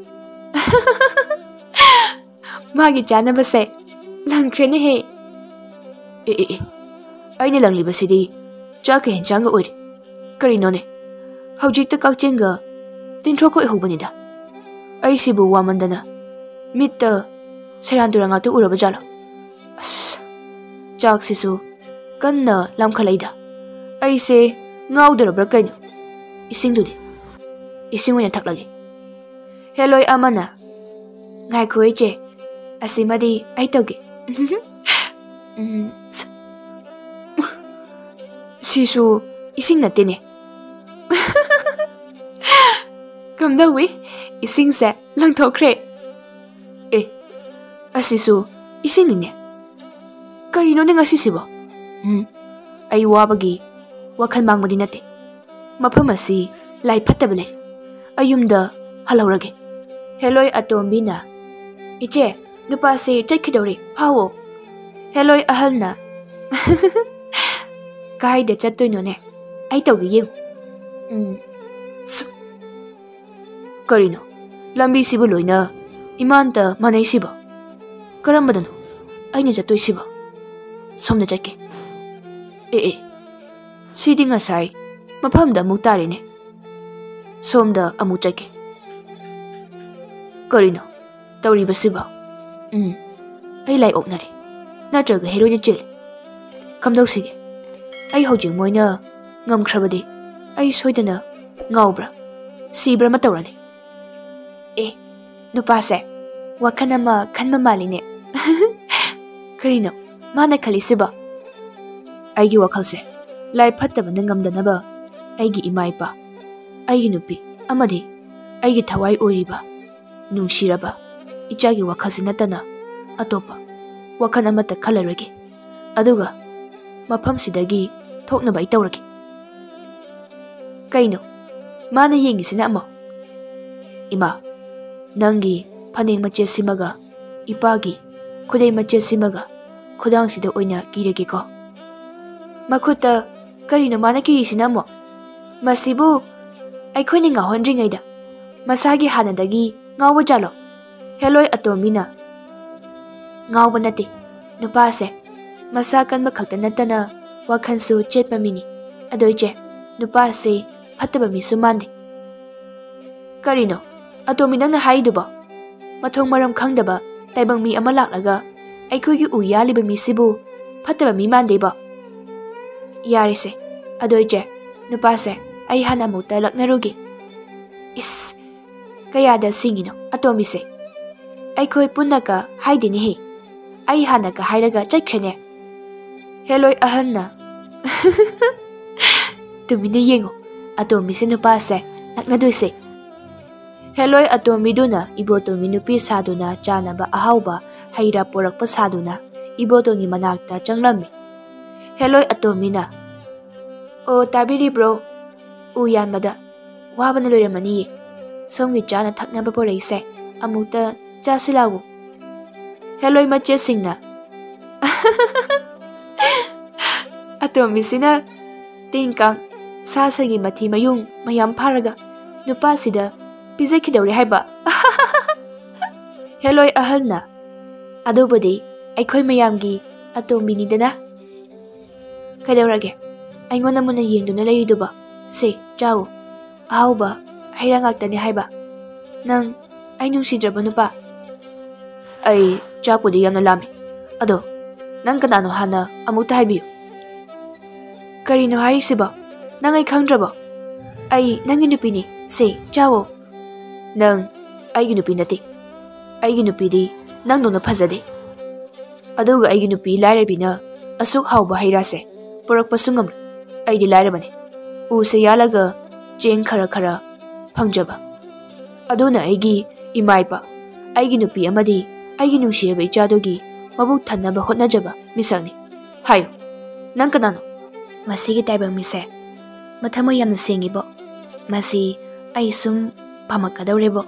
ꯃꯥꯒꯤ ꯆꯥꯅꯕꯁꯦ ꯂꯪꯈ꯭ꯔꯦꯅꯦꯍꯦ ꯑꯦ ꯑꯦ ꯑꯦ ꯑꯩꯅ ꯂꯪꯂꯤꯕꯁꯤꯗꯤ ꯆꯥꯛꯀ ꯍꯦꯟꯖꯥꯡꯒ ꯑꯣꯏꯔꯦ ꯀꯔꯤꯅꯣꯅꯦ ꯍꯧꯖꯤꯛꯇ ꯀꯛꯆꯦꯡꯒ ꯇꯤꯟꯊ꯭ꯔꯣꯒ ꯑꯣꯏꯍꯧꯕꯅꯤꯗ ꯑꯩꯁꯤꯕꯨ ꯋꯥꯃꯟꯗꯅ ꯃꯤꯠꯇ ꯁꯦꯔꯥꯟ ꯇꯨꯔꯥꯟ ꯉꯥꯛꯇ ꯎꯔꯕ ꯖꯥꯠꯂꯣ ꯑꯁ ꯆꯥꯛꯁꯤꯁꯨ ꯀꯟꯅ ꯂꯥꯝꯈꯠꯂꯛꯏꯗ ꯑꯩꯁꯦ ꯉꯥꯎꯗꯣꯔꯕ꯭ꯔꯥ ꯀꯩꯅꯣ ꯏꯁꯤꯡꯗꯨꯗꯤ ꯏꯁꯤꯡ ꯑꯣꯏꯅ ꯊꯛꯂꯒꯦ ꯍꯦꯂꯣꯏ ꯑꯃꯅ ꯉꯥꯏꯈꯣ ꯏꯆꯦ ꯑꯁꯤꯃꯗꯤ ꯑꯩ ꯇꯧꯒꯦ ꯁꯤꯁꯨ ꯏꯁꯤꯡ ꯅꯠꯇꯦꯅꯦ ꯀꯝꯗꯧꯋꯤ ꯏꯁꯤꯡꯁꯦ ꯂꯪꯊꯣꯛꯈ꯭ꯔꯦ ꯑꯦ ꯑꯁꯤꯁꯨ ꯏꯁꯤꯡꯅꯤꯅꯦ ꯀꯔꯤꯅꯣꯅꯦ ꯉꯁꯤꯁꯤꯕꯣ ꯎꯝ ꯑꯩ ꯋꯥꯕꯒꯤ ꯋꯥꯈꯜ ꯃꯥꯡꯕꯗꯤ ꯅꯠꯇꯦ ꯃꯐꯝ ꯑꯁꯤ ꯂꯥꯏ ꯐꯠꯇꯕ ꯂꯩ ꯑꯩ ꯌꯨꯝꯗ ꯍꯜꯍꯧꯔꯒꯦ ꯍꯦꯂꯣꯏ ꯑꯇꯣꯝꯕꯤꯅ ꯏꯆꯦ ꯅꯨꯄꯥꯁꯤ ꯆꯠꯈꯤꯗꯧꯔꯦ ꯐꯥꯎꯋꯣ ꯍꯦꯂꯣꯏ ꯑꯍꯜꯅ ꯀꯥꯏꯗ ꯆꯠꯇꯣꯏꯅꯣꯅꯦ ꯑꯩ ꯇꯧꯒꯦ ꯌꯦꯡꯉꯨ ꯎꯝ ꯀꯔꯤꯅꯣ ꯂꯝꯕꯤꯁꯤꯕꯨ ꯂꯣꯏꯅ ꯏꯃꯥꯟꯇ ꯃꯥꯟꯅꯩꯁꯤꯕꯣ ꯀꯔꯝꯕꯗꯅꯣ ꯑꯩꯅ ꯆꯠꯇꯣꯏꯁꯤꯕꯣ ꯁꯣꯝꯗ ꯆꯠꯀꯦ ꯑꯦ ꯑꯦ ꯁꯤꯗꯤ ꯉꯁꯥꯏ ꯃꯐꯝꯗ ꯑꯃꯨꯛ ꯇꯥꯔꯤꯅꯦ ꯁꯣꯝꯗ ꯑꯃꯨꯛ ꯆꯠꯀꯦ Karino, Tauri Basiba. Um, I like Oknari. Natraga heroine chill. Come down, Sige. I hold you, Moina. Ngam Krabadi. I soidana. Ngaubra. Sibra Matarani. Eh, no passe. Wakanama Kanma Maline. Karino, Mana Kalisiba. I give a calce. Lai Pataba Nangam Danaba. I give Imaipa. I nupi. Amadi. I get Hawaii Oriba. Nung Shiraba. Ichagi Wakasinatana. Atopa. Wakanamata Kalaragi. Aduga. Mapam Sidagi. Talk na by Tauraki. Kaino. Mana Ying is in Amo. Ima. Nangi. Paning Machesimaga. Ipagi. Kude Machesimaga. Kudang Sida Oina Giragiko. Makuta. Karino Mana Kirisinamo. Masibu. I couldn't go hundred either. Masagi Hanadagi. Ngawa Jalo. Hello Atomina. Ngawa Nati. No passe. Masakan Makatanatana. Wakansu Jetpamini. Adoje. No passe. Patabami Sumandi. Karino. Atomina na Haiduba. Matong Maram Kangdaba. Taibang mi Amalakaga. I could you Uyaliba Misibu. Patabami Mandeba. Yarise. Adoje. No passe. I Hanamuta Laknarugi. Is. Kayada singino, Atomise. I could punaka, hiding he. I hanaka hidaga chakene. Hello, Ahana. To be the yengo, Atomise no passe, Laknaduse. Hello, Atomiduna, Ibotong inupi saduna, Janaba ahauba, Haira porak pasaduna, Ibotong imanakta changlami. Hello, Atomina. Oh, tabiri bro. Uyamada. Wabanalo mani. Songi Jana Taknaba Porese, Amuta Jasilawu. Hello, Majesingna. Atomisina Tinkang Sasangi Mati Mayung, Mayam Paraga, Nupasida, Pizakidori Haiba. Hello, Ahalna. Adobody, I call Mayamgi, Atominidana. Kadarage, I want a mona yin to Nalay Duba. Say, Jao, Auba. Hairangak ni haiba. Nang, ay nung si Drabano pa. Ay, chapo di yam na lami. Ado, nang kanano hana, amuta haibiyo. Karino hari siba, nang ay kang draba. Ay, nang ginupi ni, say, chawo. Nang, ay ginupi nati. Ay ginupi di, nang nung napazadi. Ado ga ay ginupi larabi na, asuk hao ba hairase, purak pasungam, ay di larabani. U sayalaga, jeng kara kara, Pangjaba. Adona Aigi, Imaipa, Aigi Nupi Amadi, Aigi Nushia Jadogi, Mabu Tanaba Hotnajaba, Missani. Hayo, Nankanano. Masigi Taiba Mise. Matamoyam the Singibo. Masi, Aisum, Pamakadorebo.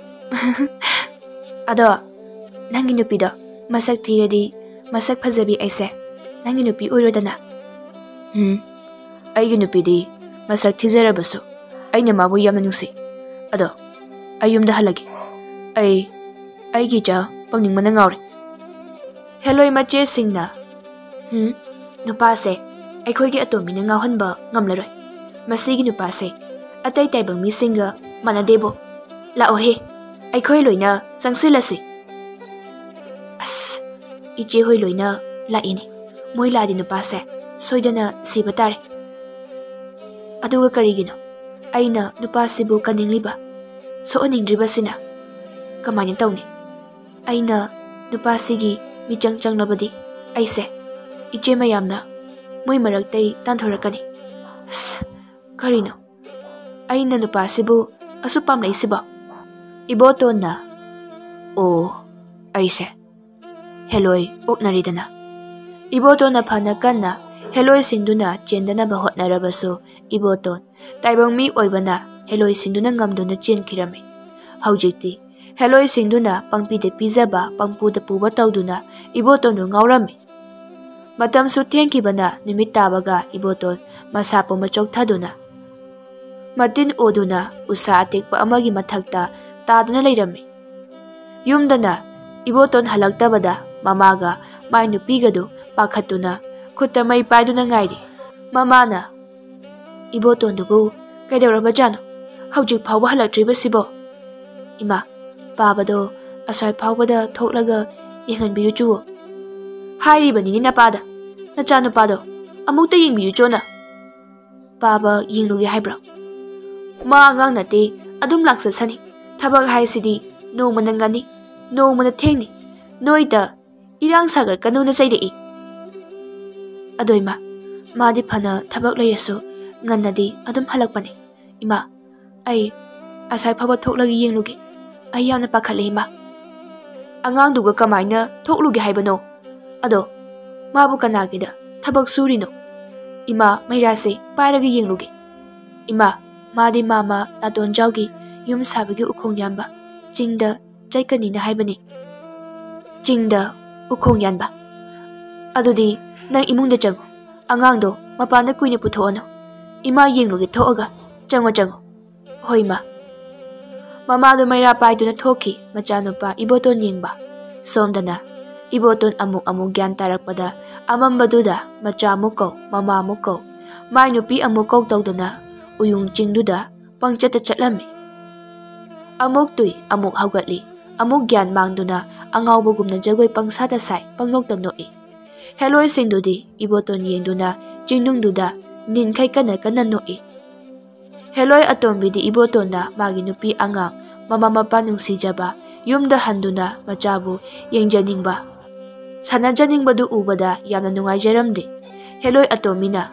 Ado, Nanginupido, Masak Tiradi, Masak Pazabi Aise, Nanginupi Urodana. Hmm, Aigi Nupidi, Masak Tizerabaso, Aina Mabu Yamanusi. Ado, ayum dah lagi. Ay, ay gija, pamning manangawri. Hello, Mache Singna. Hmm, nupase. Ay koy gi atomi na ngawhan ba ngamlaroy. Masigi nupase. Atay tay bang misinga manadebo. Lao he. Ay koy loy na sangsilasi. As, ije hoy loy na laini. Moy ladi nupase. Soyda na sibatari. Aduga karigino. Ay na nupasibu kaning liba. So oning driba sina. Kamanya tawni. Ay na nupasigi mijang chang nabadi. Ay se. Ije mayam na. Moy maragtay tanthorakani. As, karino. Ay na nupasibu asupam na isiba. Iboto na. O, ay se. Heloy, uknarida na. Iboto na panakan na. Heloy sinduna jendana bahot na rabaso. Iboton. Taibang mi oibana. Heloy sinduna ngamduna jen kirami. Haujikti. Heloy sinduna pangpide pizaba pangpuda puba tawduna. Iboton no ngawrami. Matam su tengkibana numit tabaga iboton masapo machok thaduna. Matin oduna usa atekpa amagi mathakta taduna leirami. Yumdana iboton halaktabada mamaga may nupigado pakhatuna khutta may paiduna ngairi. Mamana iboton dubu kaidawraba jano haujik phawba halaktriba sibo. Ima Pabado asai phawbada thoklaga yenganbiru chuo. Hairibani napada nacha nupado amukta yengbiru chona. Paba yengluge haibra. Ma angang nate adum laksasani. Thabak haisidi no manangani no mana thengni noida irang sagar kanuna saidei. Adoima madi phana thabak layrasu ngannadi adum halakpani. Ima ai asai phaba thoklagi yengluge ai yamna pakhale ima. Angang duga kamaina thokluge haibano. Ado mabu kanagida thabak surino. Ima mairase pairagi yengluge. Ima madi mama naton jawgi yum sabagi ukhong yamba chingda chaikani na haibani. Chingda ukhong yanba. Adudi nang imungda chango. Angangdo mapanda kuina puthono. Ima yengluge thoga chango chango. Hoi ma. Mama do maira pai do na thoki machanupa iboton yengba. Somdana iboton amuk amuk gyan tarakpada amambaduda macha muko mama muko mai nupi amuk kau tawdana uyung chingduda pangchata chatlami. Amuk tui amuk haugatli amuk gyan mangduna angawbugumna jagoi pangsada sai pangnokta noi. Heloi singdudi iboton yengduna chingdungduda ninkai kana kana noi. Heloi atombidi ibotona magi nupi angang mama mapa nungsijaba yumda handuna machabu yengjaningba. Sanajaningba du ubada yamna nungaijaramde. Heloi atomina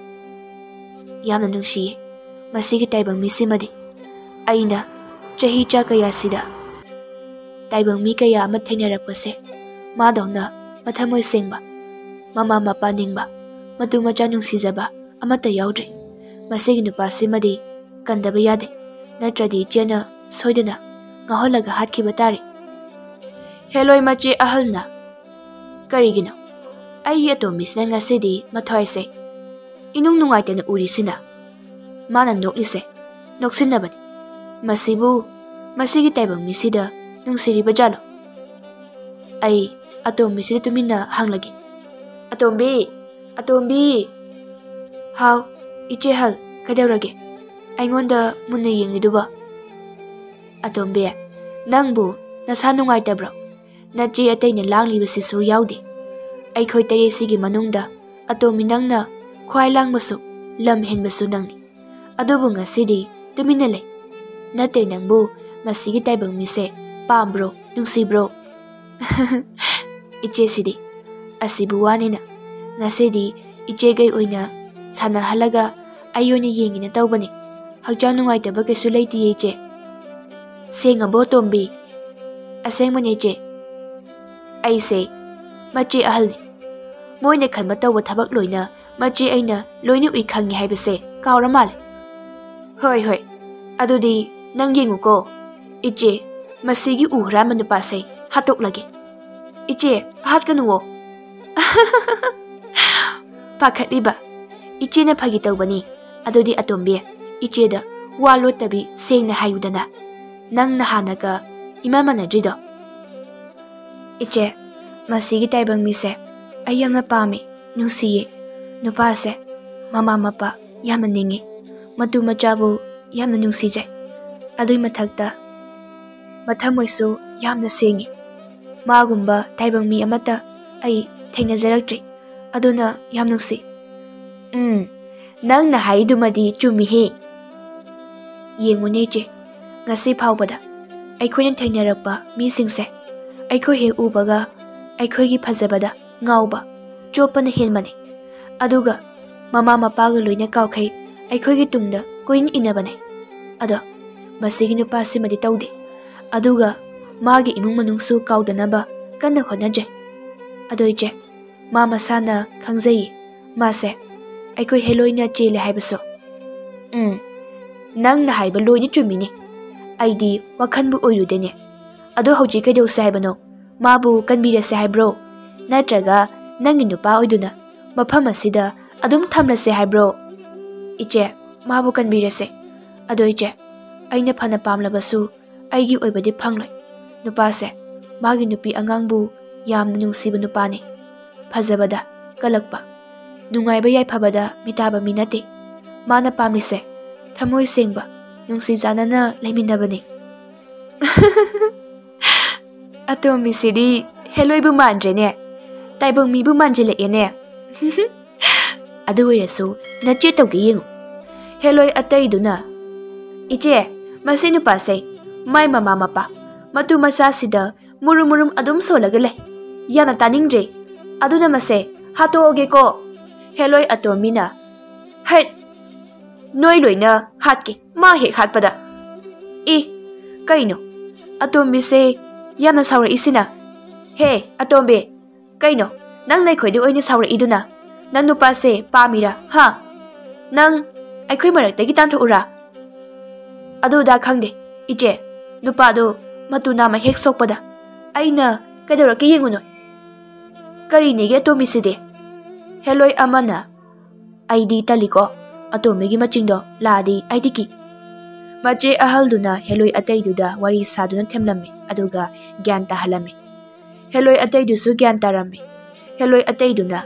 yamna nungsiye. Masigi taibang misimadi. Aina chahi cha kaya sida. Taibang mi kaya ama thainarakpase. Madongna mathamoy sengba. Mama mapa ningba. Matu macha nungsijaba amata yaudre. Masigi nupasimadi kandaba yade. Natradi jena soidana ngaholaga hatkiba tare. Heloi machi ahalna. Karigino. Ai atomisna ngasidi mathoyse. Inung nungaitena urisina. Mana noklise. Noksinabani. Masibu masigi taibang misida nungsiriba jalo. Ai atom misida tumina hanglagi. Atombi, atombi. How iche hal kadaurage. Aingonda munna yengiduba. Atombi, nangbu nasa nungaitabro. Nachi atayna langlibasisu yaude. Aikhoi taresigi manungda atomi nangna khwai langbasu lam henbasu nangni. Adubu ngasidi tumina lay. Nate nangbu masigi taibang mise pambro nungsibro. Iche sidi asibu wanina ngasidi iche gay oina sana halaga ayonya yengina tawbani. Hakjang nungaitaba kaisu laiti iche. Sengabo tombi. Aseng mani iche. Aise machi ahalni. Moina khanba tawba thabak loina machi aina loina ui khangi haibase kawra male. Hoi hoi. Adudi nang yenguko. Iche masigi uhra manupase hatok lagi. Iche hat kanuwo. Pakhatliba. Iche na phagi tawbani. Adudi atombi. Iche da walo tabi sengna hayudana. Nang nahanaga imamana drido. Iche masigi taibang mise ayamna pami nungsiye nupase mama mapa yamna ningi matu machabu yamna nungsijay. Adui mathakta mathamoisu yamna sengi. Magumba taibang mi amata ay thainajarakdri. Aduna yam nungsi. Hmm, nang na haridumadi chumihe. Yengune che ngasi phawbada aikhoina thainarakpa misingse aikho he ubaga aikho gi phajabada ngauba chopana henmani. Aduga mama mapaga loina kawkhai aikho gi tungda koin inabane. Ado masigi nupasi madi tawde. Aduga magi imung manungsu kawdanaba kanna honajay. Ado iche mama sana khangjayi mase aikho heloina chele haibaso. Hmm, nang na haiba loina chumini. Aidi wakhanbu oyudene. Ado hauji kaideu saibano. Mabu kanbirase haibro. Natraga nangi nupa oiduna mafam asida adum thamlase haibro. Iche mabu kanbirase. Ado iche aina phana pamlabasu aigi oibadi phangloi. Nupase magi nupi angangbu yamna nungsiba nupani. Phajabada kalakpa. Nungaiba yaiphabada mitaba minate. Mana pamlise thamoi sengba nungsi janana laiminabani. Atombi heloi bu manjene. Taibong mi bu manjile ene. Adu oirasu nache tawge yengu. Heloi atai duna. Iche, masi nupa se, mai mama mapa. Matu masa sida murum murum adum solaga le. Yana taningje. Aduna mase hato oge ko. Heloi atomina. Hai. Noi loina hatke ma he hatpada. I kaino. Atombi se yana saura isina. He atombi. Kaino. Nang nai khoi de oina saura iduna. Nang nupa se pamira ha. Nang ai khoi marak te gitan thura. Adu da khangde. Iche nupa do matu nama hek sokpada. Aina kadora ke yenguno. Kari nege atombi side. Heloi amana. Aidi taliko. Atombi gi machingdo ladi aidiki. Mache ahalduna heloi ataiduda wari saduna themlami aduga gyan tahalami. Heloi ataidusu gyan tarami. Heloi ataiduna.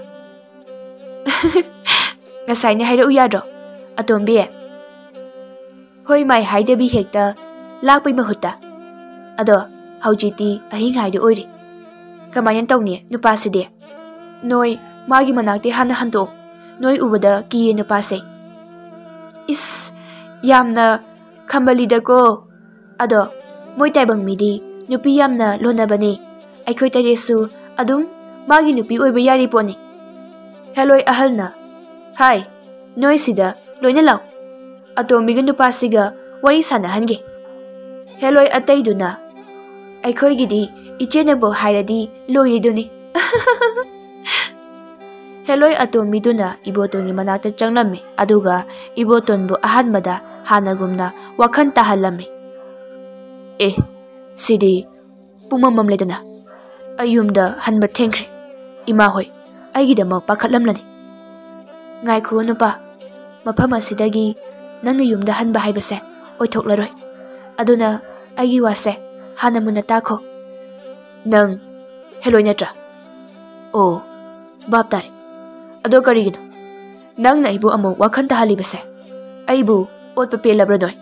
Ngasai ne haira uyadro. Atombi e. Hoi mai haide bi hekta lakpai mahuta. Ado haujiti ahing haide oiri. Kamayan tawni nupa side. Noi magi manakte hana hanto. Noi ubada kiye nupa se. Is yamna Kambalida ko. Ado, moy taibang midi, nupi yamna lona bani. Ay koy taresu, adung, magi nupi oy bayari po ni. Heloi ahal na. Hai, noy sida, loy na law. Ato migan nupa siga, wari sanahan ge. Heloi atay duna. Ay koy gidi, iche na bo hairadi, loy rido ni. Heloi ato miduna, iboton ni manakta changlami, aduga, iboton bo ahad mada, hanagumna wakhan tahalami. Eh, sidi pumamam ledana. Ayumda hanba thengkre. Ima hoy, aigidama pakhatlamlani. Ngai khu nupa, mafam asidagi nangna yumda hanba haibase oithoklaroi. Aduna aigi wase hana muna takho. Nang heloi natra. Oh, bap tare. Ado karigino. Nang na ibu amo wakhan tahalibase. Aibu ot pape labradoi.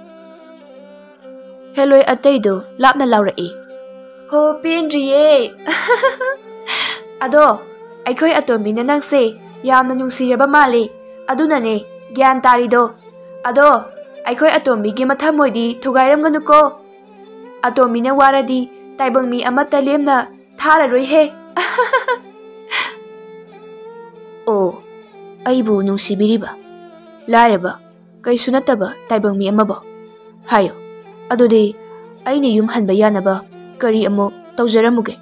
Heloi ataido lapna laura e. Ho pendriye. Ado aikoi atomi na nang se yamna nungsiraba mali. Aduna ne gyan tarido. Ado aikoi atomi gi mathamoidi thugairam ganuko. Atomi na waradi taibang mi amata lemna thararoi he. Oh, aibu nungsibiriba. Lareba kaisu nataba taibang mi amabo. Hayo, adodi aina yum hanba yanaba kari amo tawjaramuge.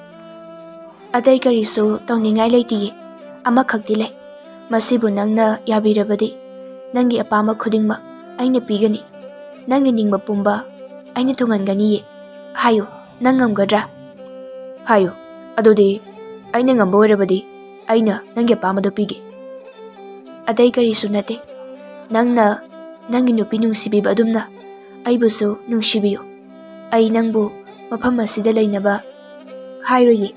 Aday kari so tawningai leitiye ama khakti le. Masibu nangna yabirabadi nangi apama khudingma aina pigani. Nangi ningma pumba aina thungangani ye. Hayo, nangam gadra. Hayo, adodi aina ngamba oirabadi aina nangi apama do pige. Aday kari so nate. Nangna nangi nupi nungsibiba adumna aibusu nungsibiyo. Ay nangbu mafam asida lainaba hairoyi.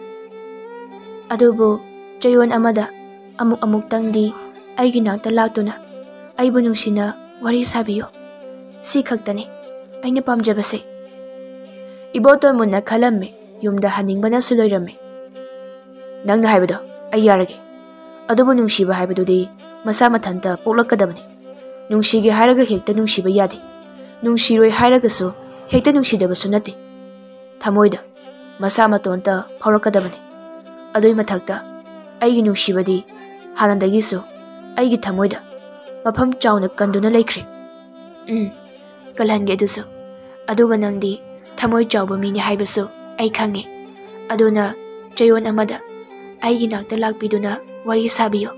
Adubu chayon amada amuk amuk tangdi aigi nakta laktuna aibu nungsina wari sabiyo. Si khaktane aina pamjabase. Iboto munna khalamme yumda haningbana suloirame. Nangna haibado ay yarage. Adubu nungsiba haibadudi masa mathanta poklakadabani. Nungsige hairaga hekta nungsiba yadi. Nungsiroi hairagasu hekta nungsidabasu nate. Thamoida masa matonta phaurakadabani. Adoi mathakta aigi nungsibadi hanandagisu aigi thamoida mafam chauna kanduna laikhre. Um kalhange adusu. Aduga nangdi thamoi chauba mini haibasu ai khange. Aduna chayon amada aigi nakta lakpiduna wari sabiyo.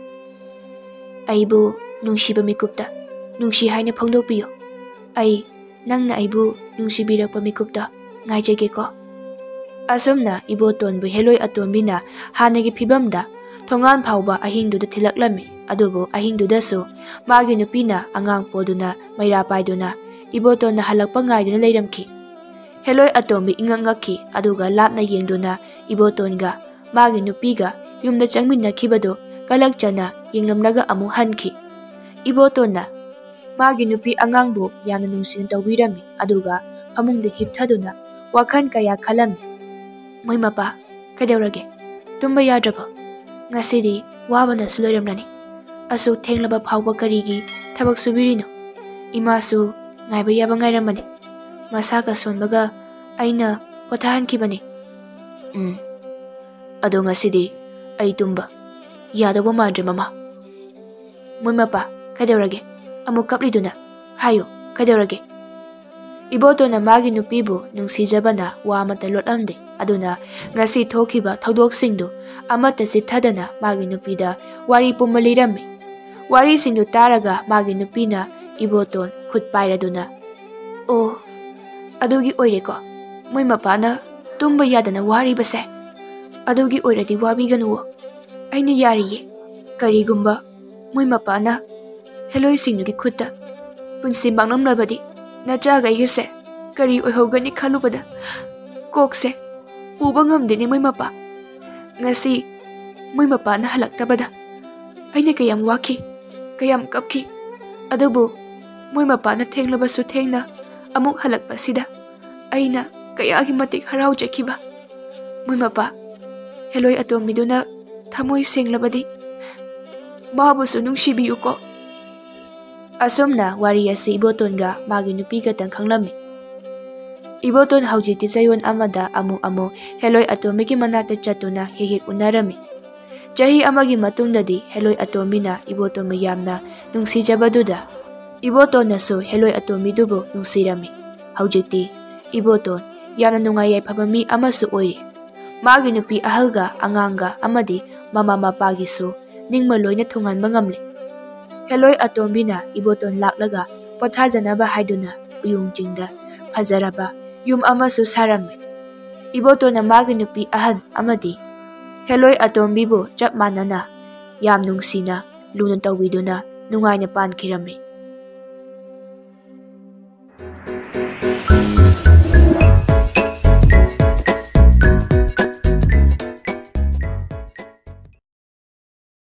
Aibu nungsiba mikupta nungsi haina phongdokpiyo. Ai nangna aibu nungsibirapa mikupta ngaijage ko. Asumna iboton bu heloi atombina hanagi phibamda thongan phauba ahingduda thilaklami. Adubu ahingduda su magi nupina angang poduna maira paiduna ibotonna halakpa ngaiduna leiramki. Heloi atombi ingangaki aduga lapna yengduna ibotonga magi nupiga yumda changminnakhibado kalakchana yenglamlaga amu hanki. Ibotonna magi nupi angangbu yamna nungsin tawbirami aduga famungda hipthaduna wakhan kaya khalami. Moi mapa, kaidaurage? Tumba yadrabo? Ngasidi wabanasu loiramlani. Asu thenglaba phawba karigi thabak subirino. Imasu ngaiba yaba ngairamani. Masaka sonbaga aina pothahankibani. Um. Ado ngasidi ai tumba yadaba mandre mama. Moi mapa, kaidaurage? Amuk kapliduna. Hayo, kaidaurage? Ibotona magi nupibu nungsijabana wa amata lotamde. Aduna ngasi thokiba thaudoksingdu amata sithadana magi nupida wari pumba lirami. Wari singdu taraga magi nupina iboton khut pairaduna. Oh, adugi oireko. Moi mapana tumba yadana wari base. Adugi oiradi wabiganuwo. Aina yariye. Karigumba moi mapana heloi singdugi khutta punsi bangnam labadi nachaga igese kari oihogani khalubada kokse puba ngamdeni moi mapa. Ngasi moi mapa na halaktabada aina kayam waki kayam kapki. Adubu moi mapa na thenglabasu thengna amuk halakpasida aina kayagi matik haraujakiba. Moi mapa heloi atombiduna thamoi senglabadi mabusu nungsibiyuko. Asomna wari asi ibotonga magi nupiga tang khanglami. Iboton haujiti sayon amada amu amu heloi atomiki manata chatuna hehik unarami. Jahi amagi matungdadi heloi atomina iboton mayamna nungsijabaduda. Iboton naso heloi atomidubu nungsirami. Haujiti iboton yamna nungayay pabami amasu oiri. Magi nupi ahalga anganga amadi mama mapagisu ningmaloy na thungan mangamli. Heloi atombina iboton laklaga pothajanaba haiduna uyung jingda phajaraba yum amasu sarami. Iboton na magi nupi ahan amadi heloi atombibu chap manana yam nungsina luna tawiduna nungayna pankirami.